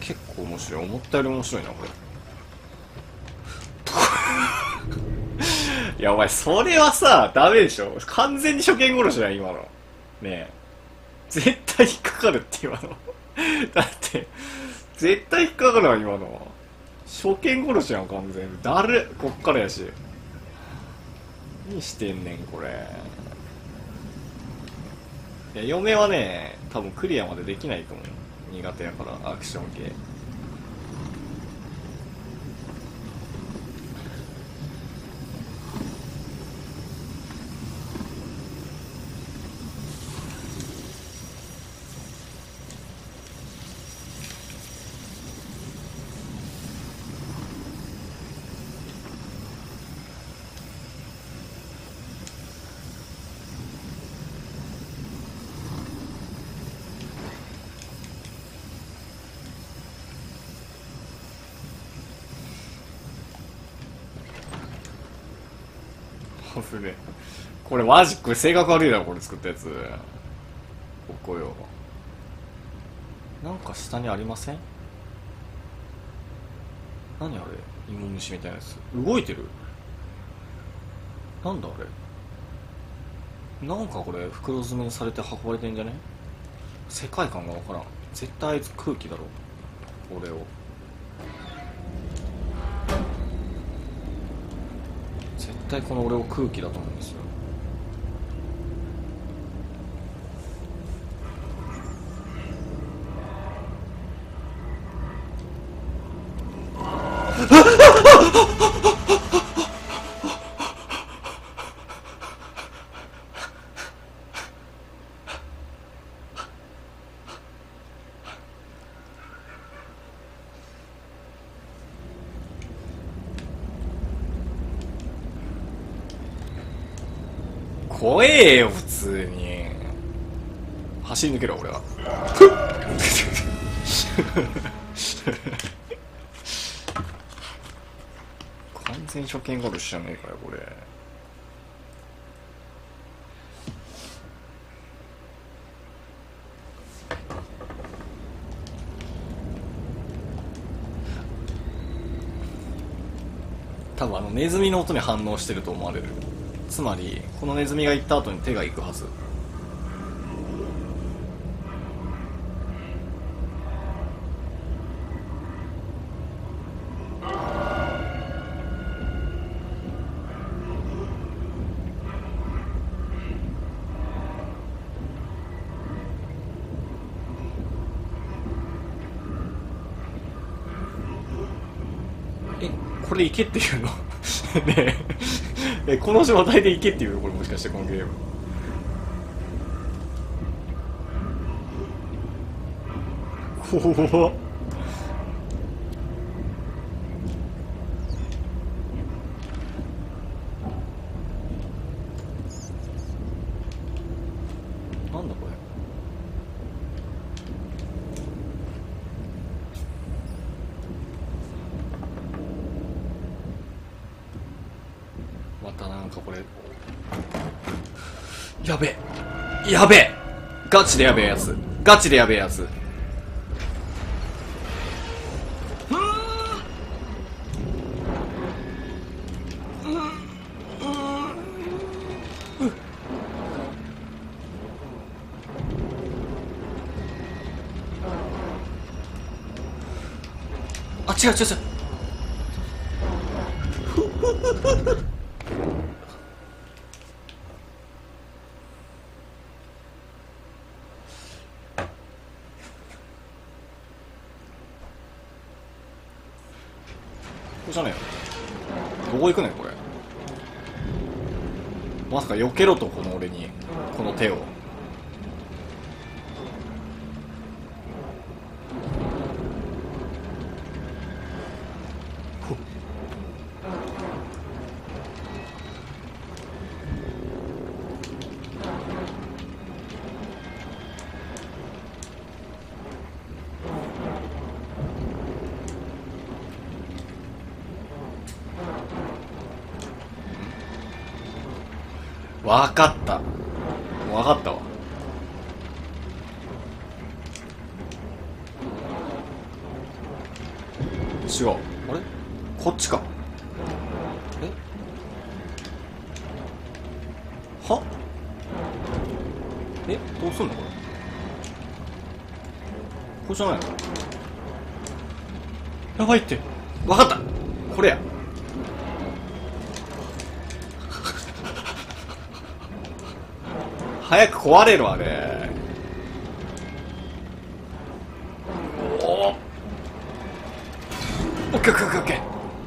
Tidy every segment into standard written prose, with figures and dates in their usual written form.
結構面白い。思ったより面白いなこれ。いやお前それはさダメでしょ。完全に初見殺しだよ今の。ねえ絶対引っかかるって今の。だって絶対引っかかるわ今の。初見殺しやん完全に。誰こっからやし。何してんねんこれ。いや嫁はね多分クリアまでできないと思う。苦手やからアクション系。危ねえ。これマジこれ性格悪いだろこれ作ったやつ。ここよ。なんか下にありません？何あれ、芋虫みたいなやつ動いてる。なんだあれ。なんかこれ袋詰めにされて運ばれてんじゃね？世界観がわからん。絶対あいつ空気だろ俺を。絶対この俺を空気だと思うんですよ。怖えよ普通に。走り抜けろ俺は。完全初見殺しじゃねえかよこれ。多分ネズミの音に反応してると思われる。つまりこのネズミが行った後に手が行くはず。これ行けっていうの？ねえこの状態で行けっていうの？これもしかしてこのゲーム。怖っ。なんだこれ。またなんかこれやべえやべえガチでやべえやつ。ガチでやべえやつ。あ違う違う違う。これじゃねえよ。どこ行くねんこれ。まさか避けろとこの俺にこの手を。わかった。わかったわ。 違う。あれこっちか。えはどうすんのこれ。これじゃないの。やばいって。わかった、これや。早く壊れろあれ。おお、オッケーオッケーオッケーオッケー。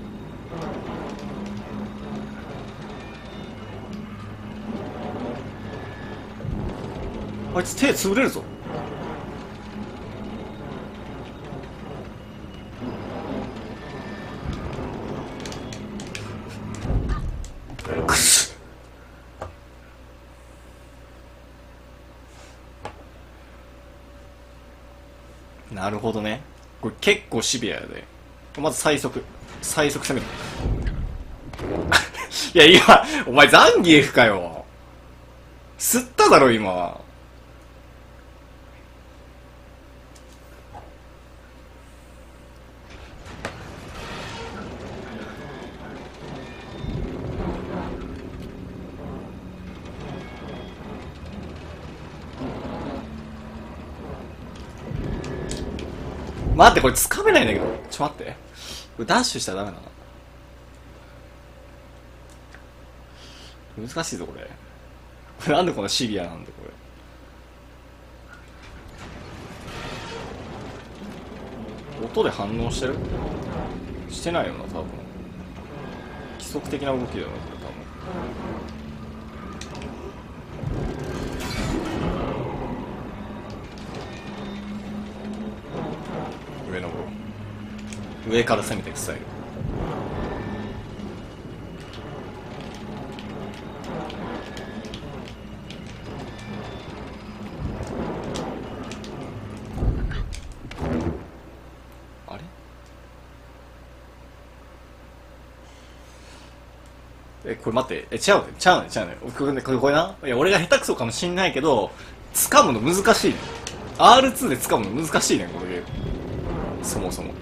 あいつ手潰れるぞ。くす。なるほどね。これ結構シビアやで。まず最速攻める。いや今お前ザンギエフかよ。吸っただろ今。待って、これ掴めないんだけど。ちょっと待って。これダッシュしたらダメなの。難しいぞこれ。これなんでこんなシビアなんだこれ。音で反応してる？してないよな多分。規則的な動きだよなこれ多分。上登ろう。上から攻めていくスタイル。あれこれ待って、違うね。これな。いや、俺が下手くそかもしんないけど、掴むの難しいね。R2 で掴むの難しいね、このゲーム。そもそも。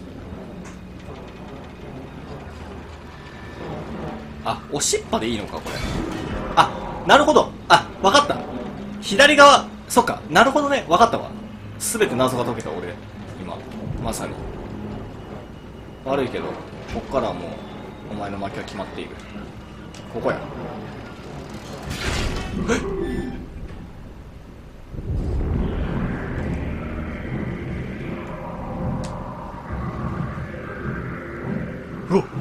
あ、押しっぱでいいのか、これ。あ、なるほど。あ、わかった。左側、そっか。なるほどね。わかったわ。すべて謎が解けた、俺。今。まさに。悪いけど、こっからはもう、お前の負けは決まっている。ここや。うわっ、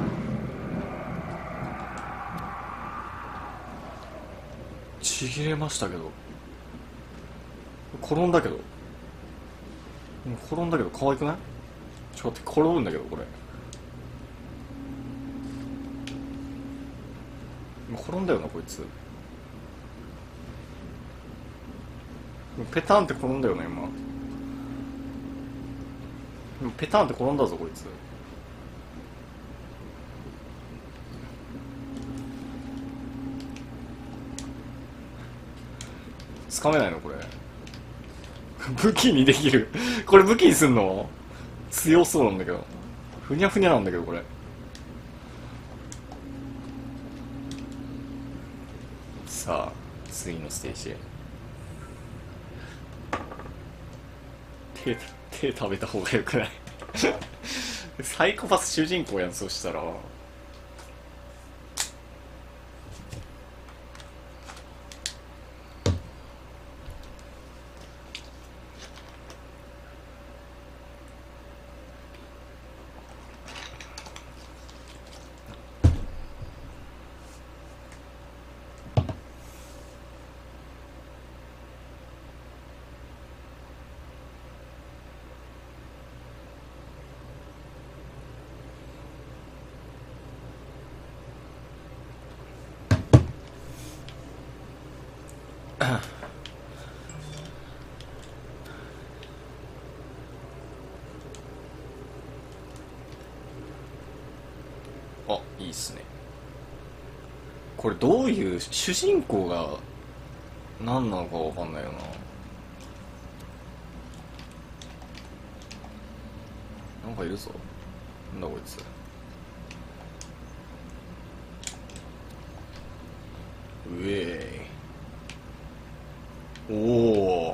ちぎれましたけど。転んだけど可愛くない？ちょっと待って、転ぶんだけどこれ。転んだよなこいつ。ペタンって転んだよな今。ペタンって転んだぞこいつ。つかめないのこれ。武器にできる。これ武器にすんの？強そうなんだけど。ふにゃふにゃなんだけどこれ。さあ次のステージへ。手食べた方がよくない？サイコパス主人公やん。そしたらあ、いいっすね。これどういう主人公が何なのかわかんないよな。なんかいるぞ。 なんだこいつ。うえい。おお。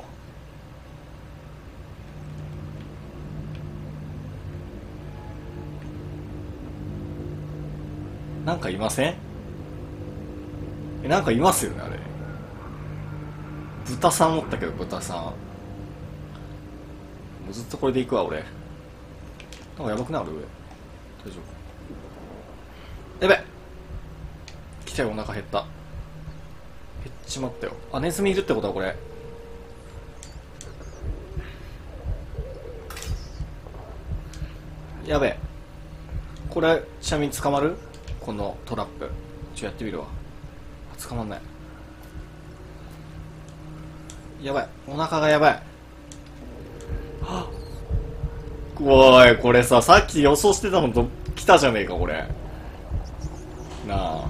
なんかいません？なんかいますよね、あれ。豚さんおったけど、豚さん。もうずっとこれで行くわ、俺。なんかやばくなる？上。大丈夫？やべ！来たよ、お腹減った。減っちまったよ。あ、ネズミいるってことはこれ。やべえ。これ、ちなみに捕まる？このトラップ。やってみるわ。捕まんない。やばい。お腹がやばい。はっ。おい、これさ、さっき予想してたのと来たじゃねえか、これ。なあ。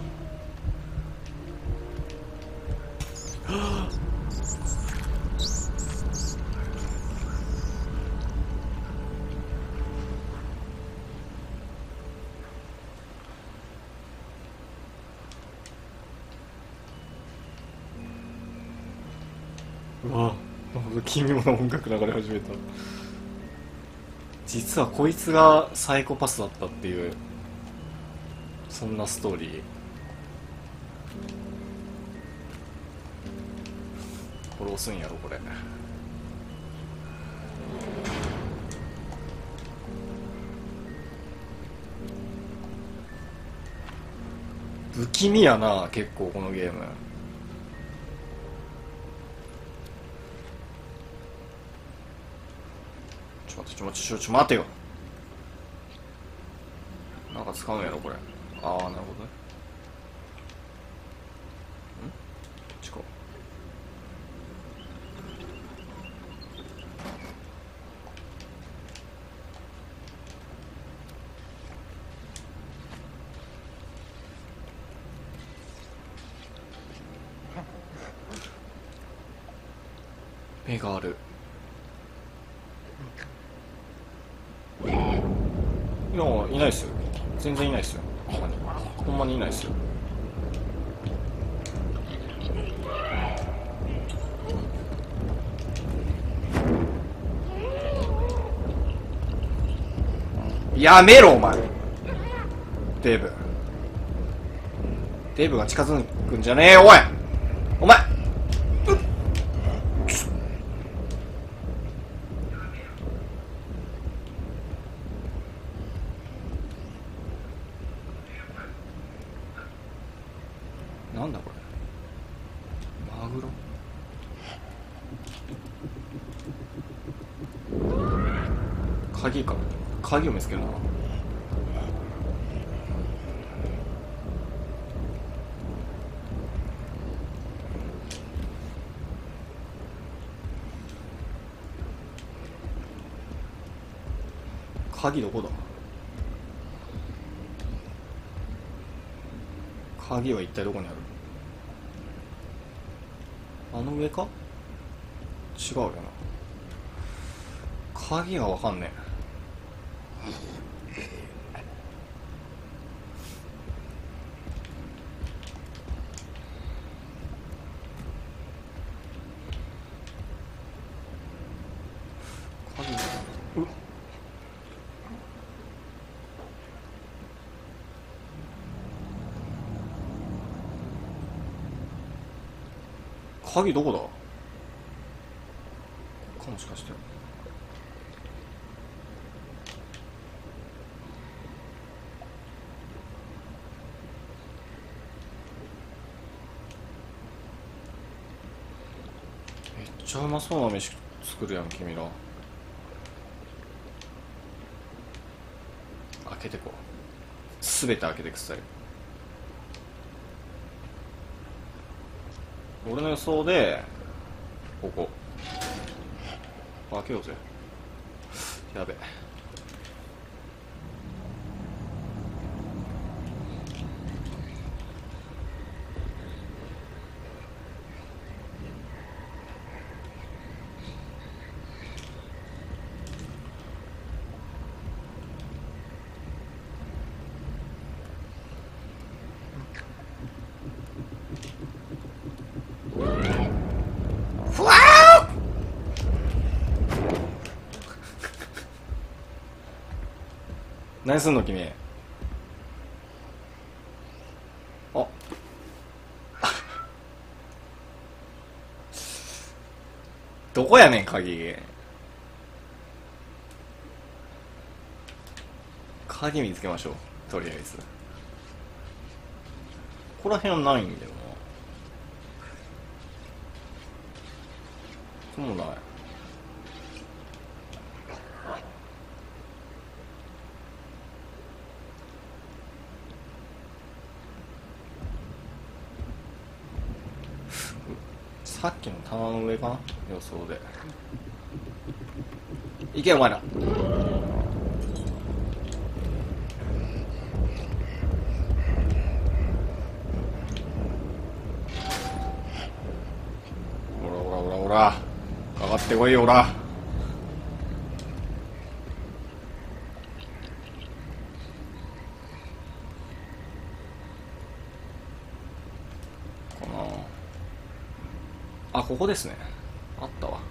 うわ、なんか奇妙な音楽流れ始めた。実はこいつがサイコパスだったっていう、そんなストーリー。これ押すんやろ、これ。不気味やな、結構このゲーム。ちょ待てよ。なんか使うんやろ、これ。ああ、なるほどね。こっちか。目がある。いや、いないっすよ。全然いないっすよ。ほんまにいないっすよ。やめろ、お前。デーブ。デーブが近づくんじゃねえよ、おい。お前。なんだこれ。マグロ。鍵か。鍵を見つけるな。鍵どこだ？鍵は一体どこにある？あの上か？違うよな。鍵がわかんねえ。鍵が鍵どこだ？かもしかして。めっちゃうまそうな飯作るやん、君ら。開けてこう。すべて開けてくスタイル。俺の予想でここ開けようぜ。やべ。 何すんの君。あどこやねん鍵。鍵見つけましょう。とりあえずここら辺はないんだよな。もうない。さっきの棚の上かな、予想で。行けよお前ら。ほらほらほらほら、かかってこいよほら。このここですね。あったわ。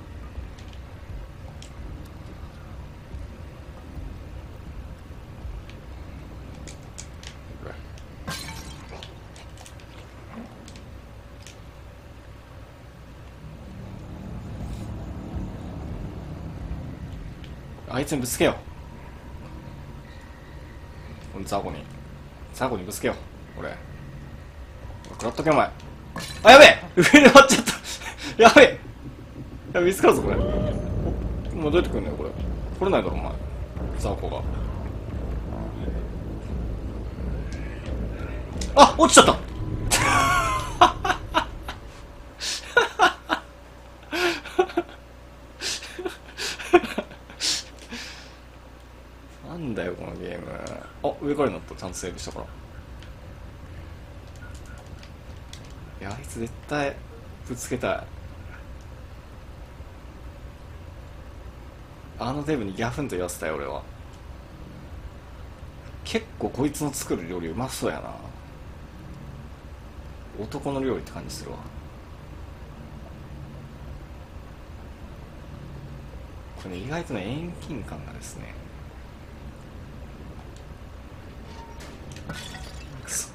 あいつにぶつけよう。ザコにぶつけよう。俺食らっとけお前。あ、やべえ、上に割っちゃったやべえ、やべえ、見つかるぞこれ。もうどうやってくんのよこれ。来れないだろお前、ザコが。あ、落ちちゃったなんだよこのゲーム。あ、上からになった。ちゃんとセーブしたから。いや、あいつ絶対ぶつけたい。あのデブにギャフンと言わせたよ俺は。結構こいつの作る料理うまそうやな。男の料理って感じするわ。これね、意外とね、遠近感がですね。くそ。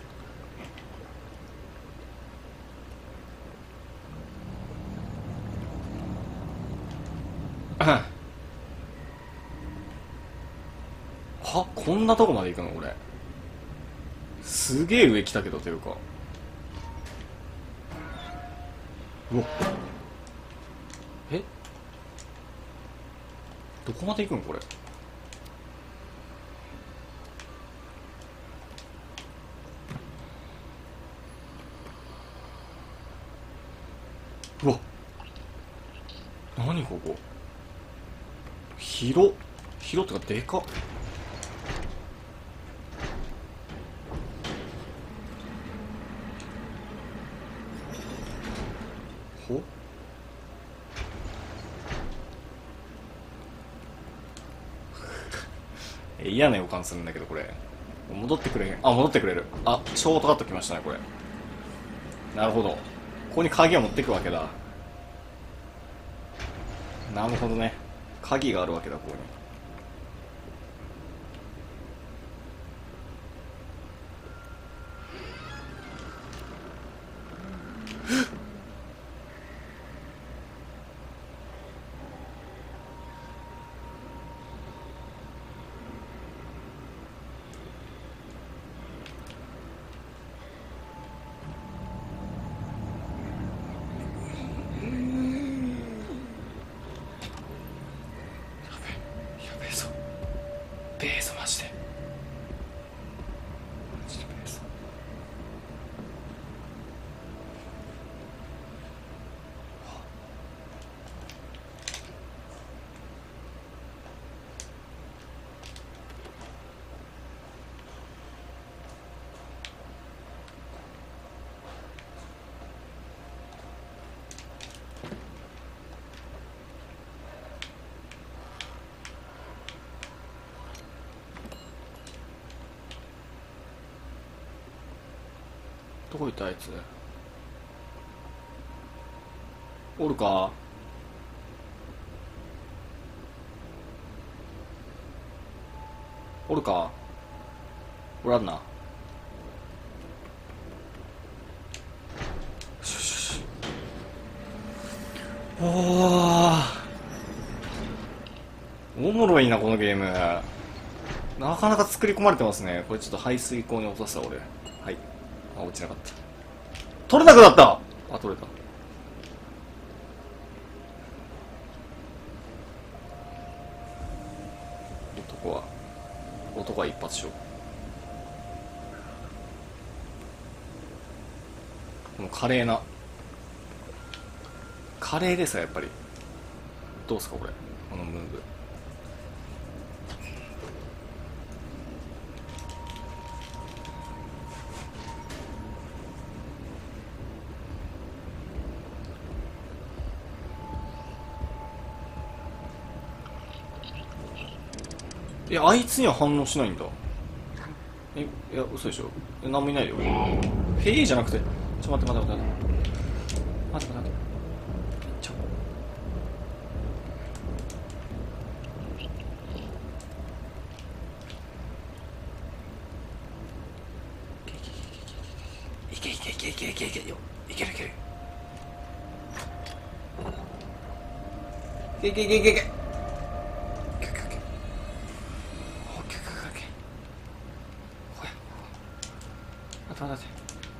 は、こんなとこまで行くのこれ。すげえ上来たけどというか。うわ、え、どこまで行くのこれ。うわ、何ここ。広ってかでかっ。ほ嫌な予感するんだけどこれ。戻ってくれへん。あ、戻ってくれる。あ、ショートカットきましたねこれ。なるほど、ここに鍵を持ってくわけだ。なるほどね、鍵があるわけだここに。やべえぞ、べえぞマジで。マジでべえぞ。どこ行ったあいつ。おるか。おるか。 おらんな。おもろいなこのゲーム。なかなか作り込まれてますね。これちょっと排水口に落とした俺。はい。あ、落ちなかった。取れなくなった。あ、取れた。男は一発勝負。この華麗ですよやっぱり。どうすかこれ、このムーブ。あいつには反応しないんだ。いや嘘でしょ。何もいないよ。へえじゃなくて、待って。いけよ。いける。いけ。待って。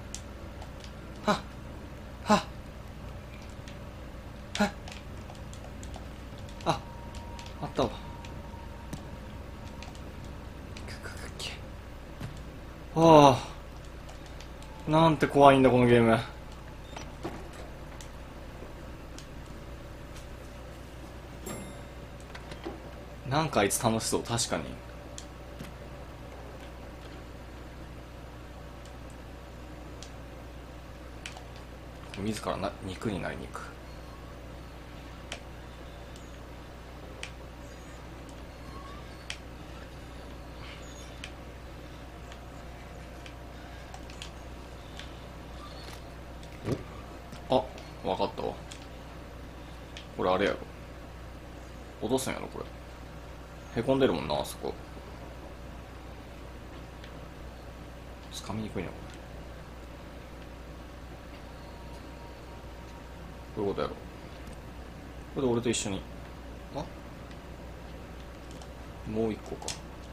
あったわ。なんて怖いんだこのゲーム。なんかあいつ楽しそう。確かに。自ら肉になりに行く。あ、分かったわ。これあれやろ。落とすんやろこれ。へこんでるもんなあそこ。掴みにくいなこれ。どういうことやろ。これで俺と一緒に。もう一個か。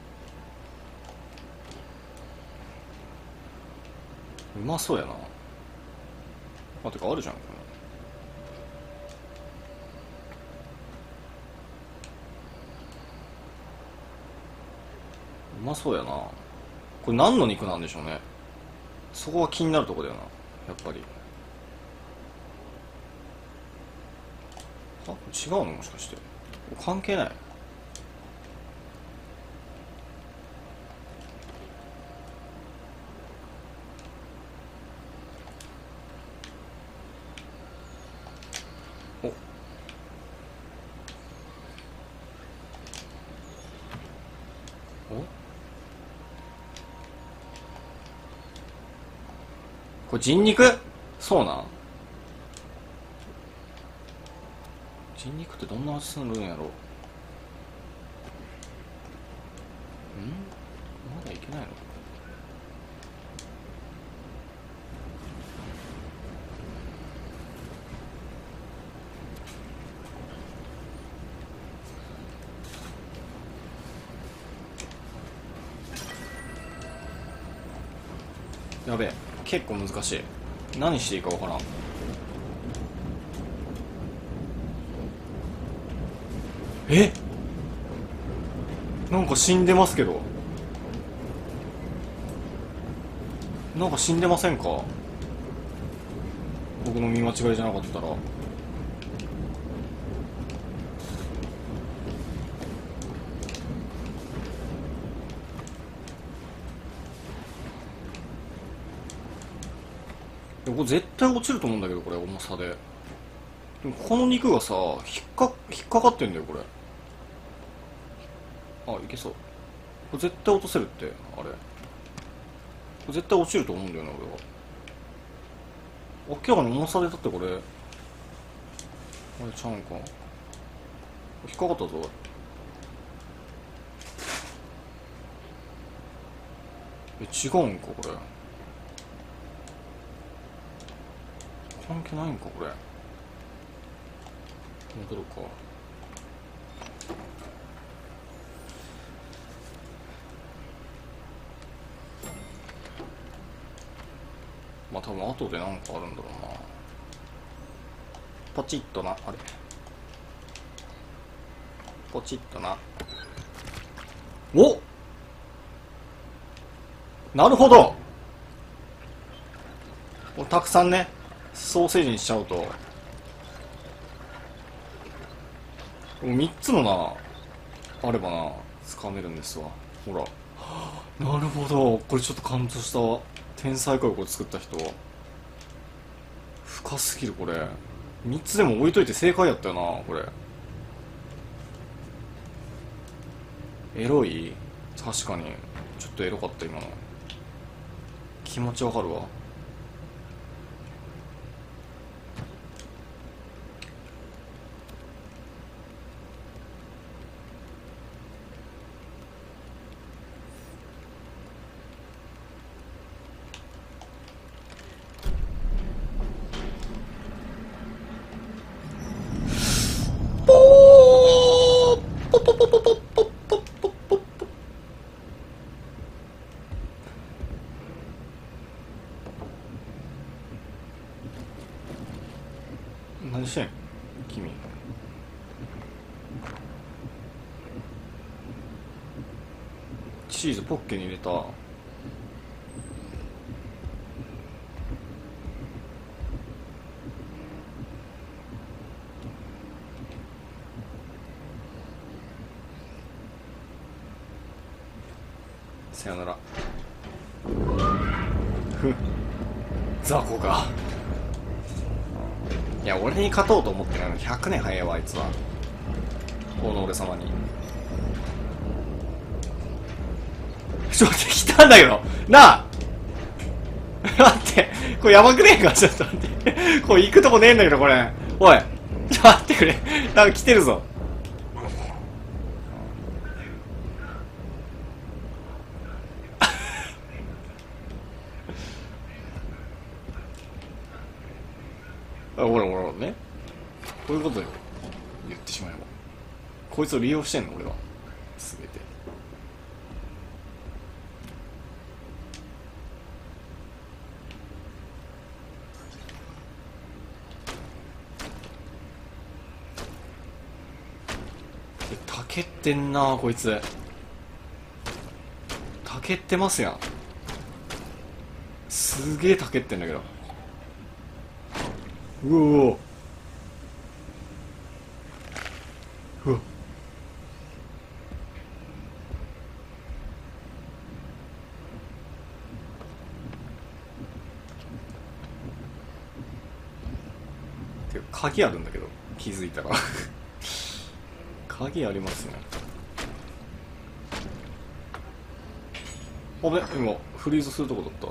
うまそうやな。てかあるじゃんこれ。うまそうやな。これ何の肉なんでしょうね。そこが気になるとこだよなやっぱり。違うのもしかして。関係ない。これ人肉？そうなん？人肉ってどんな味するんやろ。まだいけないの？やべえ、結構難しい。何していいかわからん。なんか死んでますけど。なんか死んでませんか？僕の見間違いじゃなかったら。これ絶対落ちると思うんだけどこれ重さで。でもこの肉がさ引っかかってんだよこれ。いけそう。これ絶対落とせるって。あれこれ絶対落ちると思うんだよな俺は。明らかに重さでだってこれあれちゃうんか。引っかかったぞ。 違うんかこれ。関係ないんかこれ。戻るか。まあ多分後でなんかあるんだろうな。ポチッとな。あれポチッとな。お、なるほど。これたくさんねソーセージにしちゃうと3つもなあればな掴めるんですわ。ほら、なるほど。これちょっと感動したわ。天才かよこれ作った人。深すぎるこれ。3つでも置いといて正解やったよなこれ。エロい。確かにちょっとエロかった今の。気持ちわかるわ。何してん君。チーズポッケに入れた。さよなら。ふん、雑魚か。いや俺に勝とうと思ってないの100年早いわあいつは。この俺様にちょっと待って来たんだけどなあ待って、これやばくねえか。ちょっと待ってこれ行くとこねえんだけどこれ。おいちょっと待ってくれ。なんか来てるぞ。あ、ほらほらね、こういうことよ。言ってしまえばこいつを利用してんの俺は全て。たけってんなこいつ。たけってますやん。すげえたけってんだけど。うおうわ。てか鍵あるんだけど気づいたら鍵ありますね。あべ今フリーズするとこだった。ロ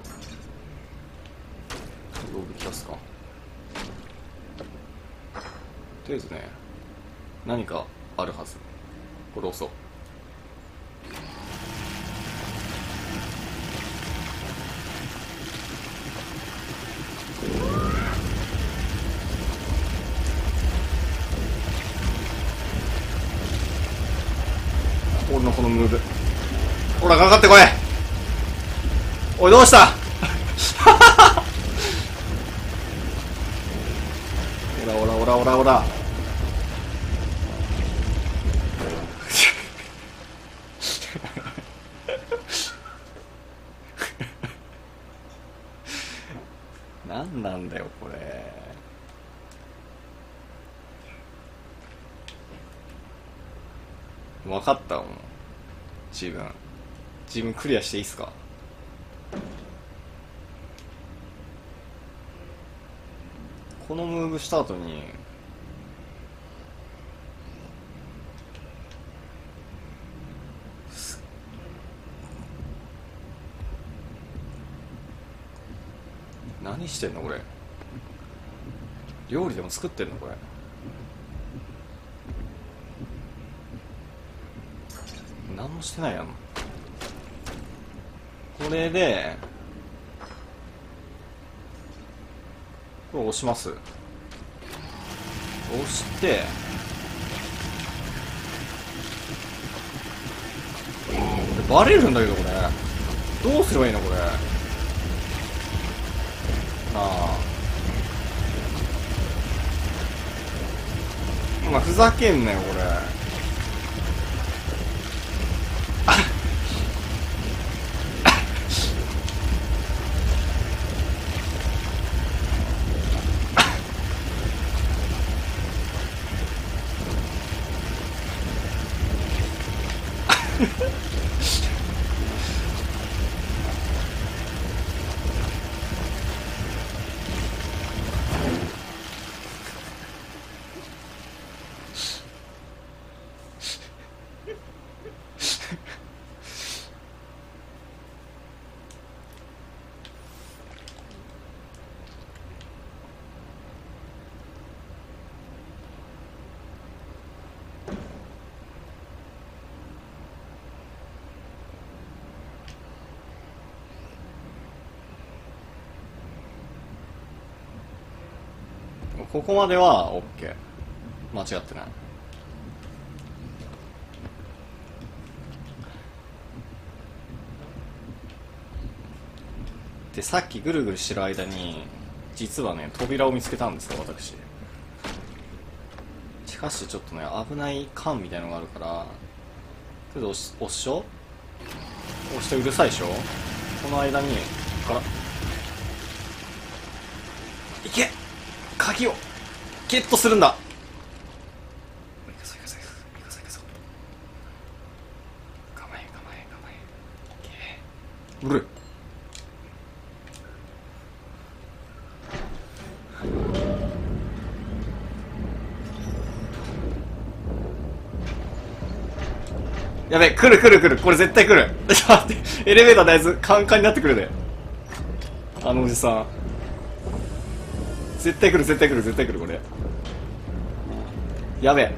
グキャスか。とりあえずね何かあるはず。これ押そう。俺のこのムーブ。ほらかかってこい。おいどうしたおらおらおらおらおら何なんだよこれ。分かったもん。自分クリアしていいっすか。このムーブした後に何してんのこれ。料理でも作ってんのこれ。何もしてないやん。 これでこれ押します。押してバレるんだけど、これどうすればいいのこれ。まあふざけんなよこれ。ここまでは OK。 間違ってない。でさっきぐるぐるしてる間に実はね扉を見つけたんですよ私。しかしちょっとね危ない缶みたいのがあるから、ちょっと押ししょ押してうるさいでしょ。この間にあらいけ鍵をゲットするんだ。行くぞ行くぞ行くぞ行くぞ。構え構え構え。うるやべ、来る来る来る、これ絶対来る。ちょっと待って、エレベーターのやつカンカンになってくるで、あのおじさん。絶対来る絶対来る絶対来るこれ。やべえ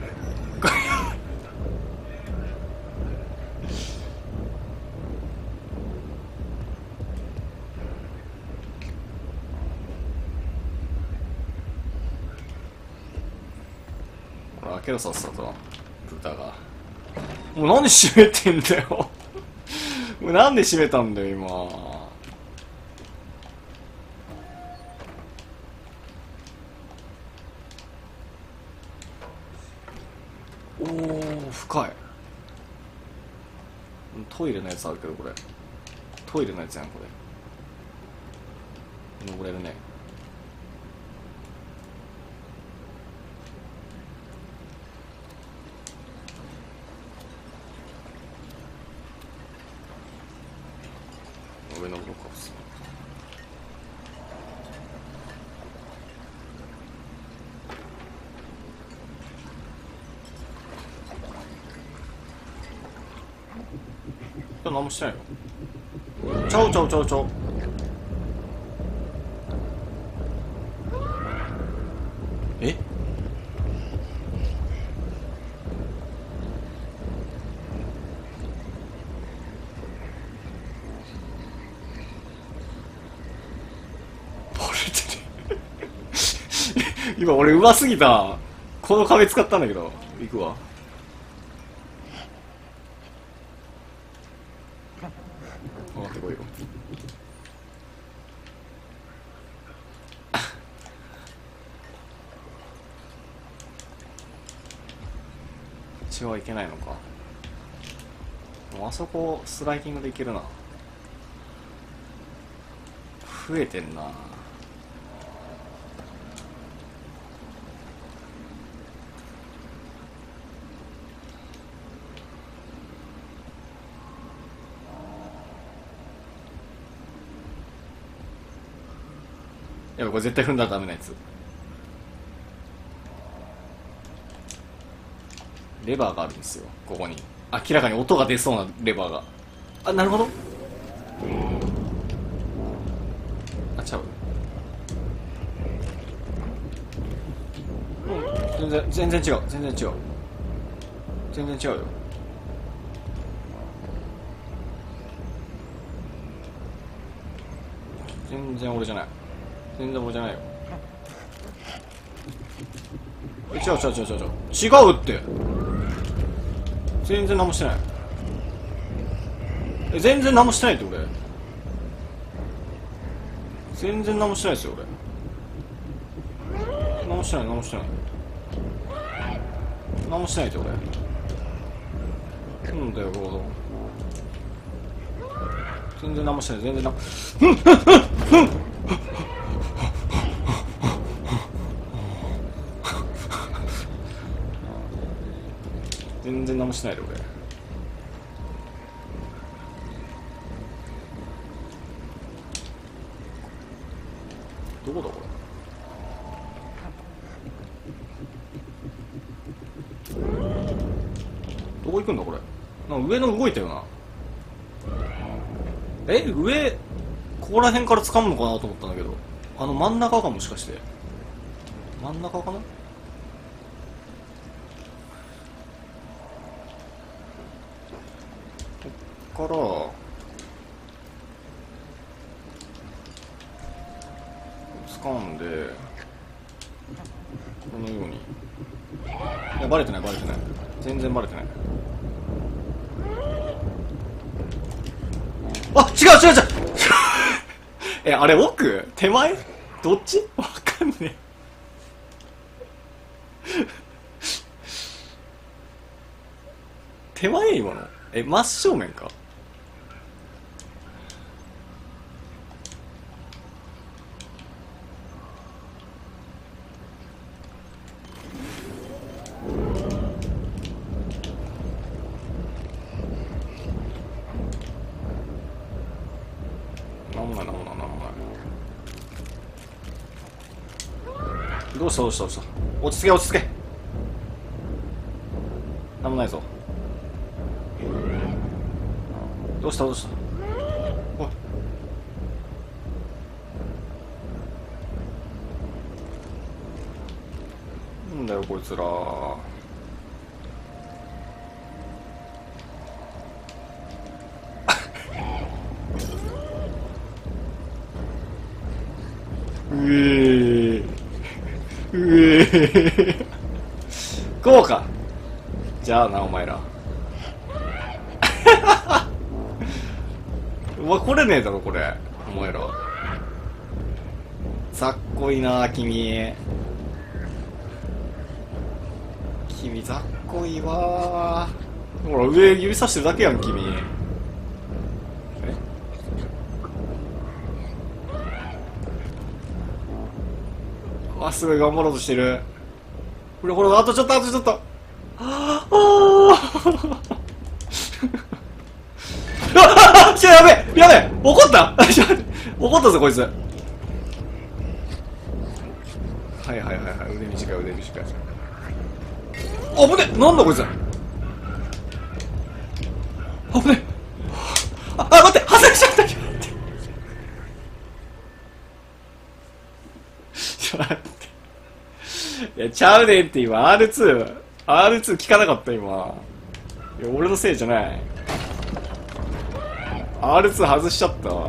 これ開けろさっさと豚が。もうなんで閉めてんだよもうなんで閉めたんだよ今。おー深い。トイレのやつあるけどこれトイレのやつやんこれ。登れるね。上登ろうか。何もしてないよ。ちゃうちゃうちゃうちゃう。えバレてる今俺うますぎた。この壁使ったんだけど。行くわ。上がってこいよ。血はいけないのか。もうあそこスライディングでいけるな。増えてんな。やばいこれ絶対踏んだらダメなやつ。レバーがあるんですよここに。明らかに音が出そうなレバーが。あ、なるほど。あ、ちゃう。全然全然違う全然違う全然違うよ。 全然俺じゃない。全然俺じゃないよ。違う違う違う違う違う。違うって。全然何もしてない。全然何もしてないって俺。全然何もしてないですよ俺。何もしてない何もしてない。何もしてないって俺。なんだよロード。全然何もしてない全然何も全然何もしてないで俺。どこだこれ。どこ行くんだこれ。なんか上の動いたよな。上ここら辺から掴むのかなと思ったんだけど、あの真ん中かもしかして。真ん中かな。こっから掴んでこのように。いやバレてないバレてない、全然バレてない。あ、違う違う違うあれ奥手前どっちわかんねえ手前今の真正面か。なんもないなんもないなんもない。どうしたどうしたどうした。落ち着け落ち着け。なんもないぞ。どうしたどうした。おいなんだよこいつら。うえこうか。じゃあなお前らうわ来れねえだろこれお前ら。ざっこいな君。君ざっこいわ。ほら上指さしてるだけやん君。あすごい頑張ろうとしてる。これほらあとちょっとあとちょっと。ああやべえやべえ怒った怒ったぞこいつ。はいはいはいはい腕短い腕短い。あぶねなんだこいつ。あぶね待って外れちゃったちょっと待っていやちゃうねんって今 R2 聞かなかった今。いや俺のせいじゃない。 R2 外しちゃったわ。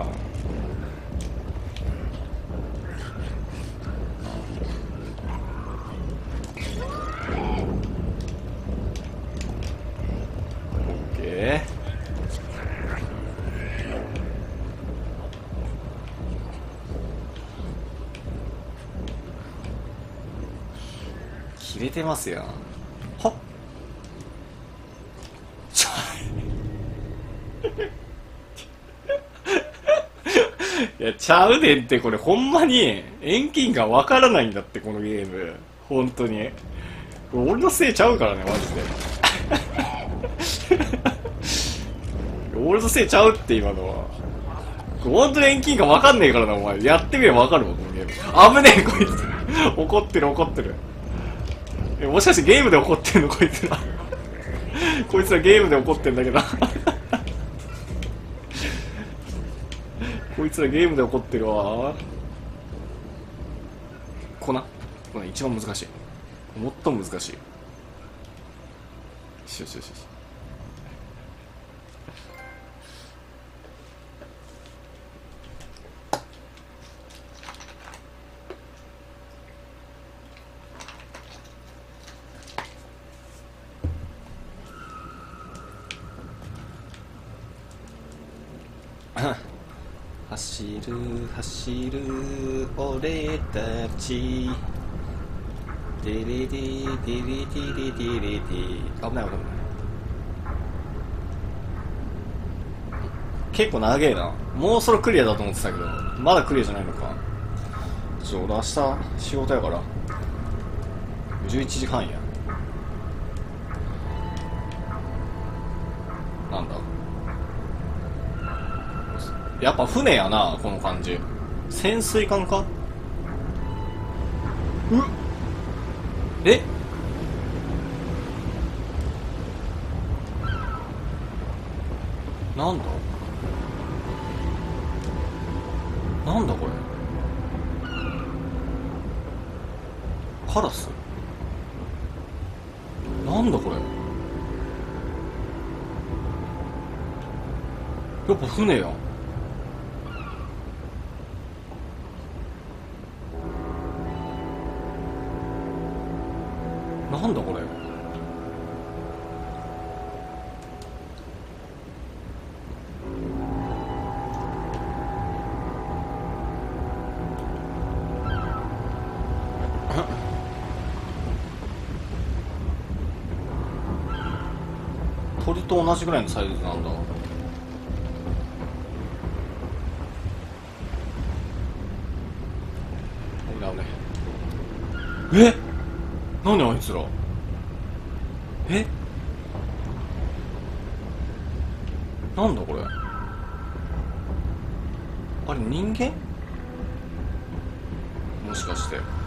オッケー。切れてますよ。はっいやちゃうねんってこれほんまに遠近感わからないんだってこのゲーム本当に。俺のせいちゃうからねマジで俺のせいちゃうって今のは。本当に遠近感わかんねえからなお前。やってみればわかるわこのゲーム。危ねえこいつ怒ってる怒ってる。もしかしてゲームで怒ってんのこいつらこいつらゲームで怒ってんだけどこいつらゲームで怒ってるわ。粉一番難しい。最も難しい。よしよしよしよし。 走る走る俺たちデレディデレディレディレディ。危ない危ない。結構長えな。もうそろクリアだと思ってたけど、まだクリアじゃないのか。俺明日仕事やから11時半や。なんだ、やっぱ船やな、この感じ。潜水艦か。え、なんだなんだこれ。カラス。なんだこれ。やっぱ船やん。なんだこれ。鳥と同じぐらいのサイズなんだ。え、何あいつら。え、なんだこれ。あれ人間、もしかして。